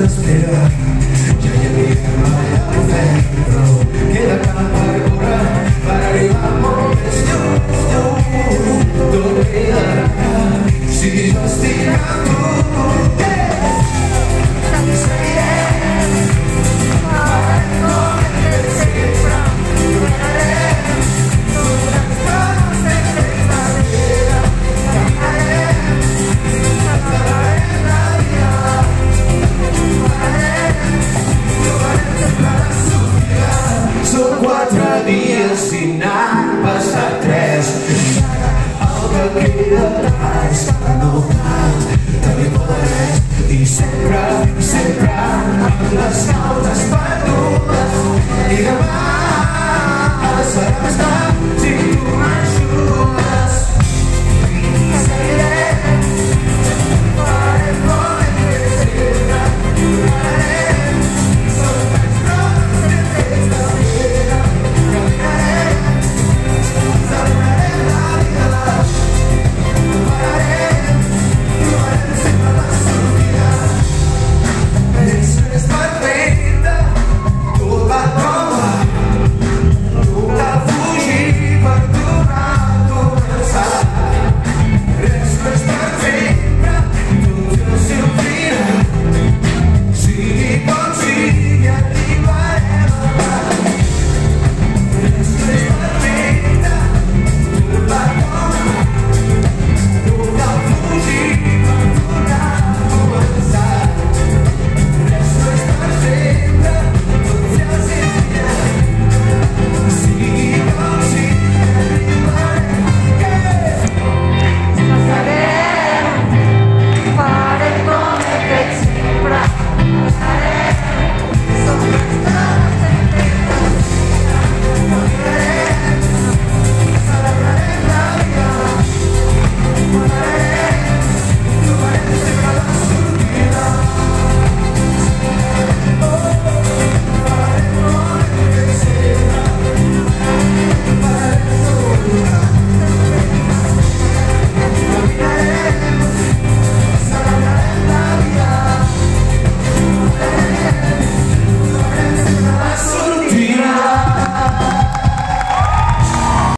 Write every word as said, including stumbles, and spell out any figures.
m'espera. Ja hi havia mai al ferro, queda camp per córrer, per arribar molt més lluny, lluny. Tot quedarà si jo estic amb tu. Dies i n'han passat tres, el que queda atrás no cal tenir por de res, i sempre, sempre amb les cautes perdudes, i demà serà més tard.